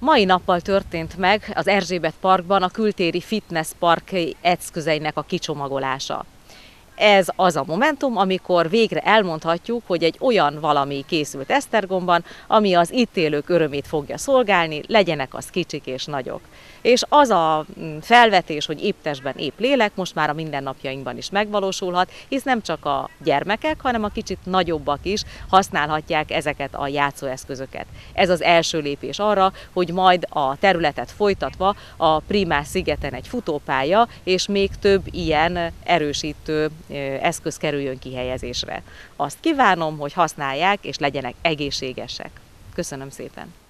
Mai nappal történt meg az Erzsébet Parkban a kültéri fitness park eszközeinek a kicsomagolása. Ez az a momentum, amikor végre elmondhatjuk, hogy egy olyan valami készült Esztergomban, ami az itt élők örömét fogja szolgálni, legyenek az kicsik és nagyok. És az a felvetés, hogy épp testben, épp lélek, most már a mindennapjainkban is megvalósulhat, hisz nem csak a gyermekek, hanem a kicsit nagyobbak is használhatják ezeket a játszóeszközöket. Ez az első lépés arra, hogy majd a területet folytatva a Primás szigeten egy futópálya és még több ilyen erősítő eszköz kerüljön kihelyezésre. Azt kívánom, hogy használják és legyenek egészségesek. Köszönöm szépen!